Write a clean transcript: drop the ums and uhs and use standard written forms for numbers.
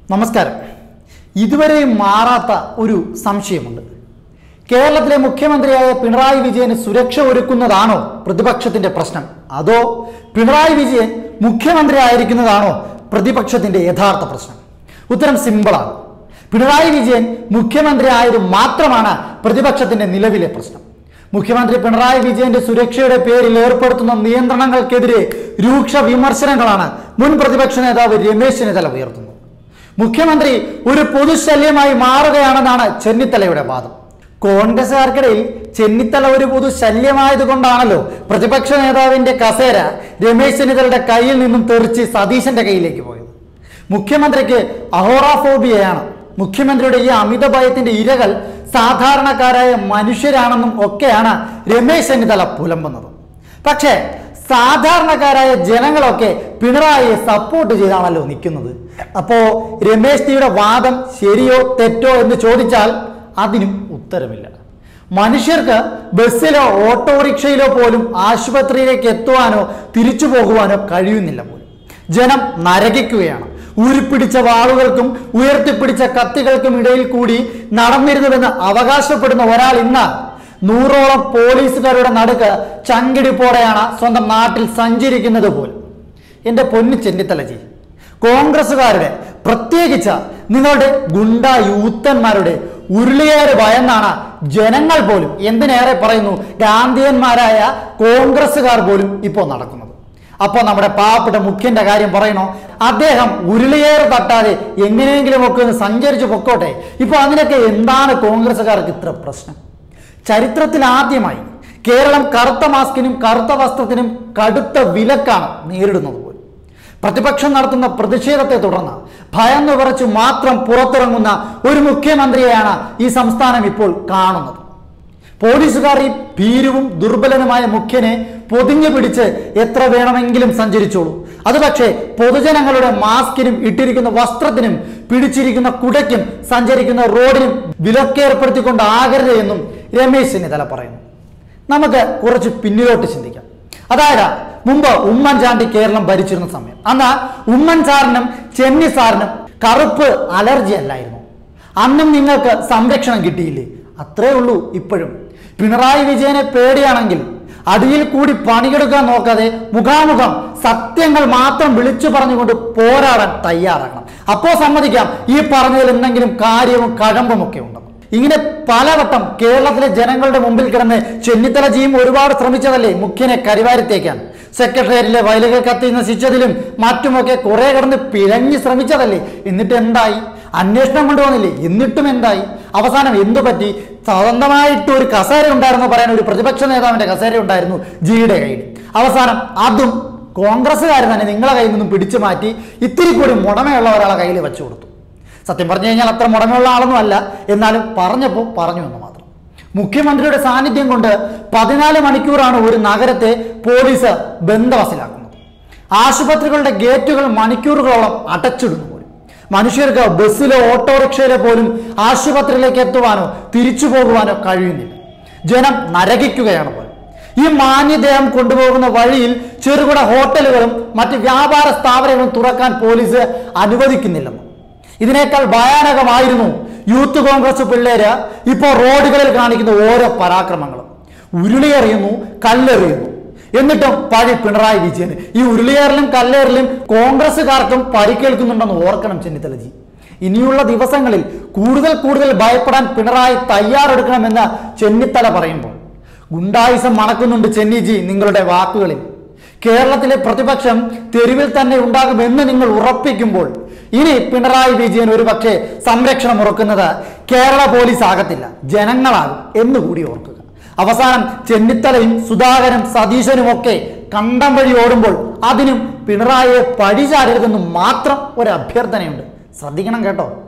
നമസ്കാരം. ഇതുവരെ മാറാത്ത ഒരു സംശയമുണ്ട്. കേരളത്തിലെ മുഖ്യമന്ത്രിയായ പിണറായി വിജയന് സുരക്ഷ ഒരുക്കുന്നതാണോ പ്രതിപക്ഷത്തിന്റെ പ്രശ്നം, അതോ പിണറായി വിജയൻ മുഖ്യമന്ത്രി ആയിരിക്കുന്നതാണോ പ്രതിപക്ഷത്തിന്റെ യഥാർത്ഥ പ്രശ്നം? ഉത്തരം സിമ്പിളാണ്. പിണറായി വിജയൻ മുഖ്യമന്ത്രി ആയത് മാത്രമാണ് പ്രതിപക്ഷത്തിന്റെ നിലവിലെ പ്രശ്നം. മുഖ്യമന്ത്രി പിണറായി വിജയന്റെ സുരക്ഷയുടെ പേരിൽ ഏർപ്പെടുത്തുന്ന നിയന്ത്രണങ്ങൾക്കെതിരെ രൂക്ഷ വിമർശനങ്ങളാണ് മുൻ പ്രതിപക്ഷ നേതാവ് രമേശ് ചെന്നിത്തല ഉയർത്തുന്നത്. മുഖ്യമന്ത്രി ഒരു പൊതുശല്യമായി മാറുകയാണെന്നാണ് ചെന്നിത്തലയുടെ വാദം. കോൺഗ്രസുകാർക്കിടയിൽ ചെന്നിത്തല ഒരു പൊതുശല്യമായതുകൊണ്ടാണല്ലോ പ്രതിപക്ഷ നേതാവിന്റെ കസേര രമേശ് ചെന്നിത്തലയുടെ കയ്യിൽ നിന്നും തെറിച്ച് സതീശന്റെ കയ്യിലേക്ക് പോയത്. മുഖ്യമന്ത്രിക്ക് അഹോറാഫോബിയയാണ്. മുഖ്യമന്ത്രിയുടെ ഈ അമിത ഭയത്തിന്റെ ഇരകൾ സാധാരണക്കാരായ മനുഷ്യരാണെന്നും ഒക്കെയാണ് രമേശ് ചെന്നിത്തല പുലമ്പുന്നത്. പക്ഷേ സാധാരണക്കാരായ ജനങ്ങളൊക്കെ പിണറായിയെ സപ്പോർട്ട് ചെയ്താണല്ലോ നിൽക്കുന്നത്. അപ്പോ രമേശ് ജിയുടെ വാദം ശരിയോ തെറ്റോ എന്ന് ചോദിച്ചാൽ അതിനും ഉത്തരമില്ല. മനുഷ്യർക്ക് ബസ്സിലോ ഓട്ടോറിക്ഷയിലോ പോലും ആശുപത്രിയിലേക്ക് എത്തുവാനോ തിരിച്ചു പോകുവാനോ കഴിയുന്നില്ല പോലും. ജനം നരകിക്കുകയാണ്. ഊരിപ്പിടിച്ച വാളുകൾക്കും ഉയർത്തിപ്പിടിച്ച കത്തികൾക്കും ഇടയിൽ കൂടി നടന്നിരുന്നുവെന്ന് അവകാശപ്പെടുന്ന ഒരാൾ ഇന്ന് 100ഓളം പോലീസുകാരുടെ നടുക്ക് ചങ്കിടിപ്പോടെയാണ് സ്വന്തം നാട്ടിൽ സഞ്ചരിക്കുന്നത് പോലും. എൻ്റെ പൊന്നു ചെന്നിത്തലജി, കോൺഗ്രസുകാരുടെ പ്രത്യേകിച്ച് നിങ്ങളുടെ ഗുണ്ട യൂത്തന്മാരുടെ ഉരുളിയേറ് ഭയന്നാണ് ജനങ്ങൾ പോലും, എന്തിനേറെ പറയുന്നു ഗാന്ധിയന്മാരായ കോൺഗ്രസുകാർ പോലും ഇപ്പോൾ നടക്കുന്നത്. അപ്പോൾ നമ്മുടെ പാവപ്പെട്ട മുഖ്യന്റെ കാര്യം പറയണോ? അദ്ദേഹം ഉരുളിയേറ് തട്ടാതെ എങ്ങനെയെങ്കിലും ഒക്കെ ഒന്ന് സഞ്ചരിച്ചു പൊക്കോട്ടെ. ഇപ്പോൾ അതിനൊക്കെ എന്താണ് കോൺഗ്രസുകാർക്ക് ഇത്ര പ്രശ്നം? ചരിത്രത്തിൽ ആദ്യമായി കേരളം കറുത്ത മാസ്കിനും കറുത്ത വസ്ത്രത്തിനും കടുത്ത വിലക്കാണ് നേരിടുന്നത് പോലും. പ്രതിപക്ഷം നടത്തുന്ന പ്രതിഷേധത്തെ തുടർന്ന് ഭയന്നു വിറച്ച് മാത്രം പുറത്തിറങ്ങുന്ന ഒരു മുഖ്യമന്ത്രിയെയാണ് ഈ സംസ്ഥാനം ഇപ്പോൾ കാണുന്നത്. പോലീസുകാർ ഈ ഭീരുവും ദുർബലനുമായ മുഖ്യനെ പൊതിഞ്ഞു പിടിച്ച് എത്ര വേണമെങ്കിലും സഞ്ചരിച്ചോളൂ. അത് പക്ഷേ പൊതുജനങ്ങളുടെ മാസ്കിനും ഇട്ടിരിക്കുന്ന വസ്ത്രത്തിനും പിടിച്ചിരിക്കുന്ന കുടയ്ക്കും സഞ്ചരിക്കുന്ന റോഡിനും വിലക്കേർപ്പെടുത്തിക്കൊണ്ടാകരുത് എന്നും രമേശ് ചെന്നിത്തല പറയുന്നു. നമുക്ക് കുറച്ച് പിന്നിലോട്ട് ചിന്തിക്കാം. അതായത് മുമ്പ് ഉമ്മൻചാണ്ടി കേരളം ഭരിച്ചിരുന്ന സമയം, അന്ന് ഉമ്മൻ സാറിനും ചെന്നി സാറിനും കറുപ്പ് അലർജി അല്ലായിരുന്നു. അന്നും നിങ്ങൾക്ക് സംരക്ഷണം കിട്ടിയില്ലേ? അത്രേ ഉള്ളൂ. ഇപ്പോഴും പിണറായി വിജയനെ പേടിയാണെങ്കിൽ അടിയിൽ കൂടി പണിയെടുക്കാൻ നോക്കാതെ മുഖാമുഖം സത്യങ്ങൾ മാത്രം വിളിച്ചു പറഞ്ഞുകൊണ്ട് പോരാടാൻ തയ്യാറാകണം. അപ്പോൾ സമ്മതിക്കാം ഈ പറഞ്ഞതിൽ എന്തെങ്കിലും കാര്യവും കഴമ്പും ഒക്കെ ഉണ്ടെന്ന്. ഇങ്ങനെ പലവട്ടം കേരളത്തിലെ ജനങ്ങളുടെ മുമ്പിൽ കിടന്ന് ചെന്നിത്തലജിയും ഒരുപാട് ശ്രമിച്ചതല്ലേ മുഖ്യനെ കരിവാരിത്തേക്കാൻ. സെക്രട്ടേറിയറ്റിലെ വയലുകൾ കത്തി നശിച്ചതിലും മറ്റുമൊക്കെ കുറെ കിടന്ന് പിഴഞ്ഞ് ശ്രമിച്ചതല്ലേ. എന്നിട്ട് എന്തായി? അന്വേഷണം കൊണ്ടുവന്നില്ലേ? എന്നിട്ടും എന്തായി? അവസാനം എന്തു പറ്റി? സ്വന്തമായിട്ട് ഒരു കസേര ഉണ്ടായിരുന്നു പറയാൻ, ഒരു പ്രതിപക്ഷ നേതാവിന്റെ കസേര ഉണ്ടായിരുന്നു ജിയുടെ കയ്യിൽ. അവസാനം അതും കോൺഗ്രസ്സുകാർ തന്നെ നിങ്ങളെ കയ്യിൽ നിന്നും പിടിച്ചു മാറ്റി ഇത്തിരി കൂടി മുടമയുള്ള ഒരാളെ കയ്യിൽ വെച്ചു കൊടുത്തു. സത്യം പറഞ്ഞു കഴിഞ്ഞാൽ അത്ര മുടമയുള്ള ആളൊന്നും അല്ല, എന്നാലും പറഞ്ഞപ്പോൾ പറഞ്ഞു എന്ന് മാത്രം. മുഖ്യമന്ത്രിയുടെ സാന്നിധ്യം കൊണ്ട് 14 മണിക്കൂറാണ് ഒരു നഗരത്തെ പോലീസ് ബന്ദവസിലാക്കുന്നത്. ആശുപത്രികളുടെ ഗേറ്റുകൾ മണിക്കൂറുകളോളം അടച്ചിടുന്നു പോലും. മനുഷ്യർക്ക് ബസ്സിലോ ഓട്ടോറിക്ഷയിലോ പോലും ആശുപത്രിയിലേക്ക് എത്തുവാനോ തിരിച്ചു പോകുവാനോ കഴിയുന്നില്ല. ജനം നരകിക്കുകയാണ് പോലും. ഈ മാന്യദേഹം കൊണ്ടുപോകുന്ന വഴിയിൽ ചെറുകിട ഹോട്ടലുകളും മറ്റ് വ്യാപാര സ്ഥാപനങ്ങളും തുറക്കാൻ പോലീസ് അനുവദിക്കുന്നില്ലെന്ന്. ഇതിനേക്കാൾ ഭയാനകമായിരുന്നു യൂത്ത് കോൺഗ്രസ് പിള്ളേര് ഇപ്പോൾ റോഡുകളിൽ കാണിക്കുന്ന ഓരോ പരാക്രമങ്ങളും. ഉരുളിയെറിയുന്നു, കല്ലെറിയുന്നു, എന്നിട്ടും പഴി പിണറായി വിജയന്. ഈ ഉരുളിയേറിലും കല്ലേറിലും കോൺഗ്രസുകാർക്കും പരിക്കേൽക്കുന്നുണ്ടെന്ന് ഓർക്കണം ചെന്നിത്തലജി. ഇനിയുള്ള ദിവസങ്ങളിൽ കൂടുതൽ ഭയപ്പെടാൻ പിണറായി തയ്യാറെടുക്കണമെന്ന് ചെന്നിത്തല പറയുമ്പോൾ ഗുണ്ടായിസം മണക്കുന്നുണ്ട് ചെന്നിജി നിങ്ങളുടെ വാക്കുകളിൽ. കേരളത്തിലെ പ്രതിപക്ഷം തെരുവിൽ തന്നെ ഉണ്ടാകുമെന്ന് നിങ്ങൾ ഉറപ്പിക്കുമ്പോൾ ഇനി പിണറായി വിജയൻ ഒരു പക്ഷേ സംരക്ഷണം ഉറക്കുന്നത് കേരള പോലീസ് ആകത്തില്ല, ജനങ്ങളാകും എന്നുകൂടി ഓർക്കുക. അവസാനം ചെന്നിത്തലയും സുധാകരനും സതീശനും ഒക്കെ കണ്ടം വഴി ഓടുമ്പോൾ അതിനും പിണറായിയെ പഴിചാരരുതെന്ന് മാത്രം ഒരു അഭ്യർത്ഥനയുണ്ട്. ശ്രദ്ധിക്കണം കേട്ടോ.